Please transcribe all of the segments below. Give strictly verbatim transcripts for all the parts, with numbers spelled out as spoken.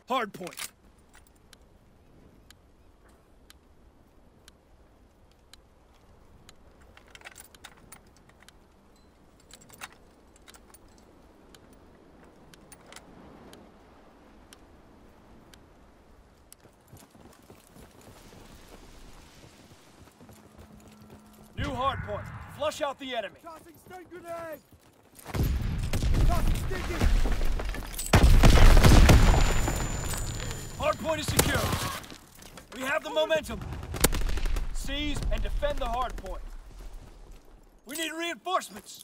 Hard point. New hard point. Flush out the enemy. Tossing stun grenade! Tossing sticky! Hard point is secure. We have the momentum. Seize and defend the hard point. We need reinforcements.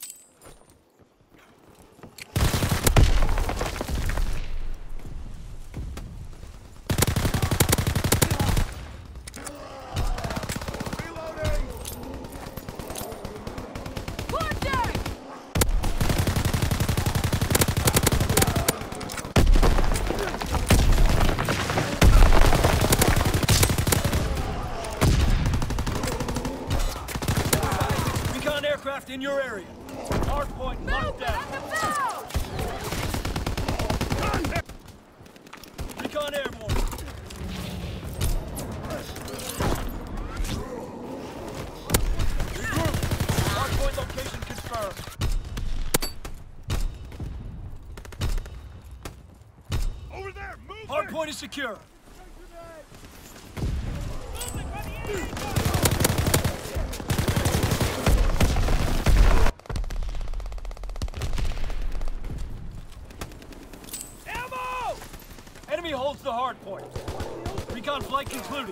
Aircraft in your area. Hard point locked down. Recon airborne. Regroup. Hard point location confirmed. Over there! Move! Hard point is secure. Enemy holds the hard point. Recon flight concluded.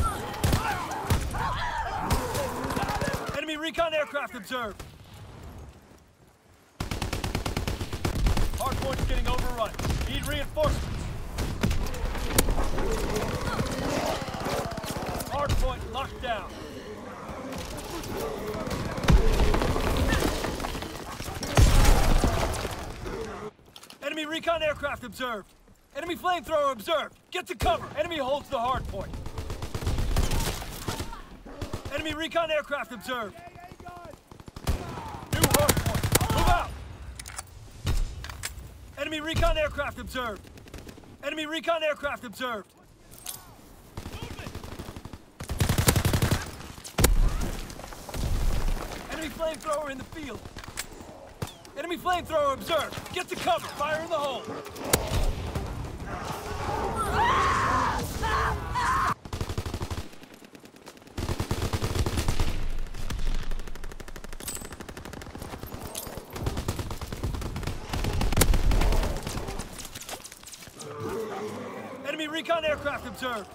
Enemy recon aircraft observed. Hard point's getting overrun. Need reinforcements. Hard point locked down. Enemy recon aircraft observed. Enemy flamethrower observed. Get to cover. Enemy holds the hard point. Enemy recon aircraft observed. New hard point. Move out. Enemy recon aircraft observed. Enemy recon aircraft observed. Enemy flamethrower in the field. Enemy flamethrower observed. Get to cover. Fire in the hole. Enemy recon aircraft observed.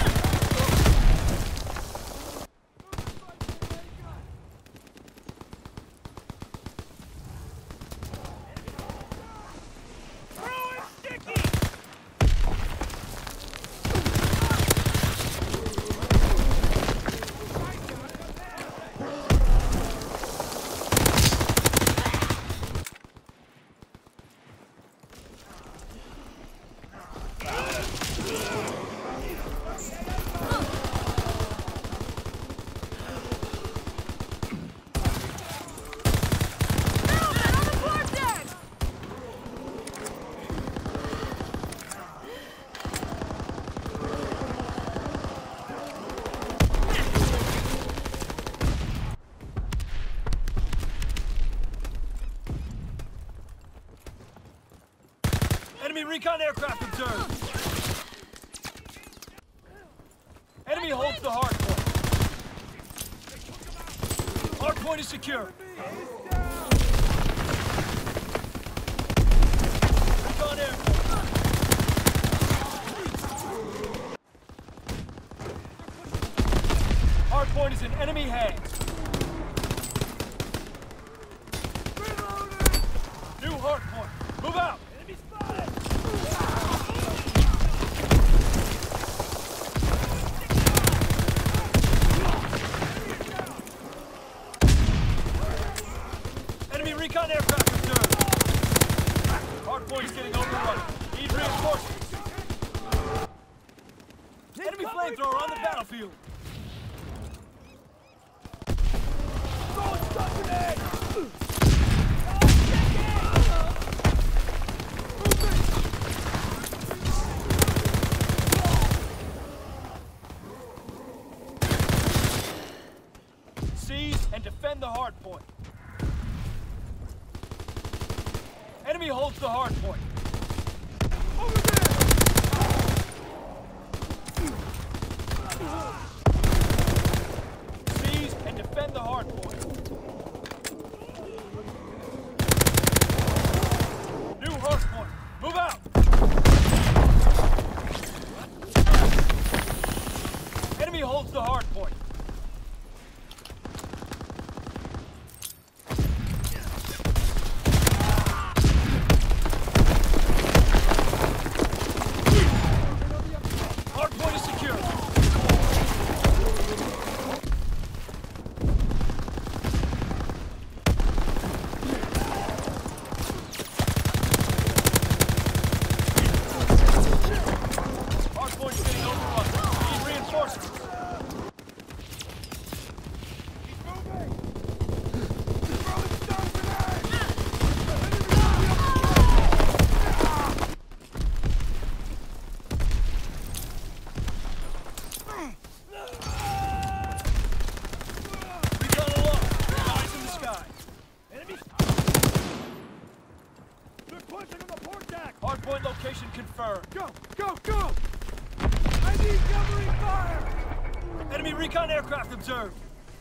Enemy recon aircraft observed. Enemy holds the hard point. Hard point is secure. Recon airborne. Hard point is in enemy hands. New hard point. Move out. Enemy spotted. Enemy recon aircraft observed. Hard point is getting overrun. Need reinforcements. Enemy flamethrower on the battlefield. holds the hard point. Over there! Seize and defend the hard point. New hard point. Move out! Enemy holds the hard point. Hard point is secure. Hard point's getting overrun. Need reinforcements. He's moving! Throwing stun grenades! Recon aloft. Eyes in the sky. Enemy! They're pushing on the port deck! Hard point location confirmed. Go! Go! Go! I need covering fire! Enemy recon aircraft observed.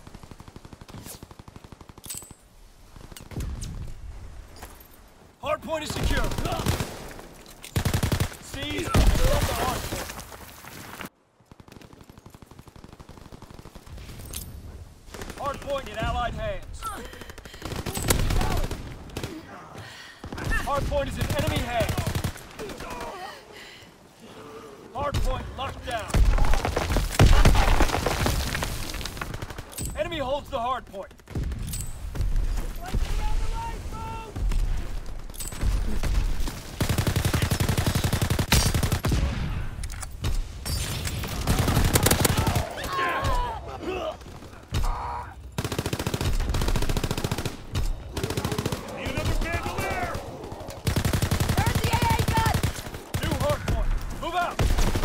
Hard point is secure. Seize and defend the hard point. Hard point in Allied hands. Hard point is in enemy hands. Hard point locked down. Enemy holds the hard point. Need another bandolier! There's the A A gun! New hard point. Move out.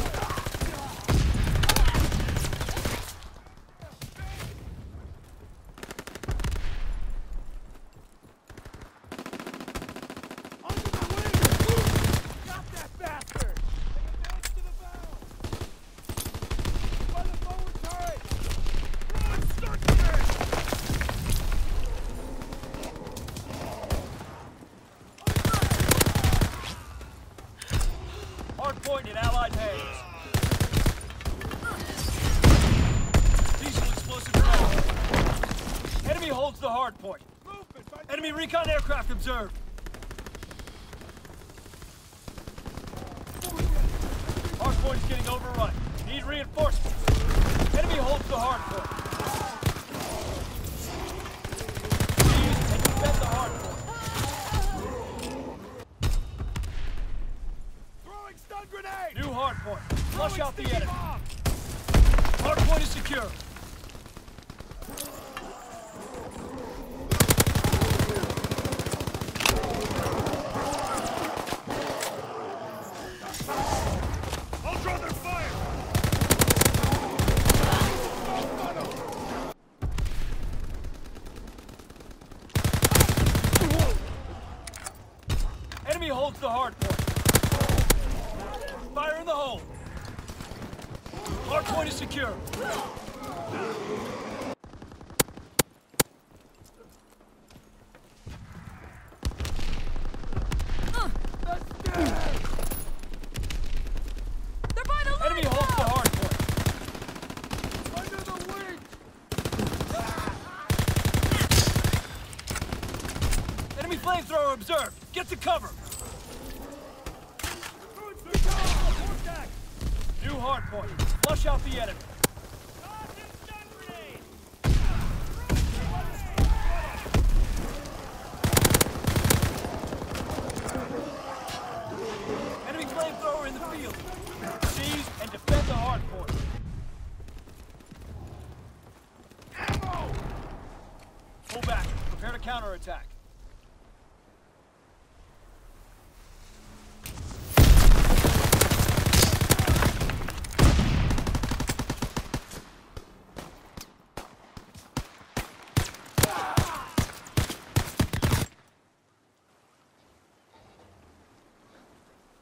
Under the wing! Got that bastard! Advance to the bow! By the forward turret! Throwing stun grenades! Hard point in Allied hands. Diesel explosive ready. Enemy holds the hard point. Movement by the Enemy recon aircraft observed. Hard point's getting overrun. Need reinforcements. Enemy holds the hard point. Seize and defend the hard point. Throwing stun grenade! New hard point. Flush Throwing out the sticky enemy. bomb! Hard point is secure. I'll draw their fire! Enemy holds the hard point. Fire in the hole. Hard point is secure. They're by the Enemy line holds the now! hard point. Under the wing! Enemy flamethrower observed. Get to cover. Throwing sticky bomb! Port deck! New hard point. Flush out the enemy. Tossing stun grenade! Enemy flamethrower in the field. Seize and defend the hard point. Ammo! Pull back. Prepare to counterattack.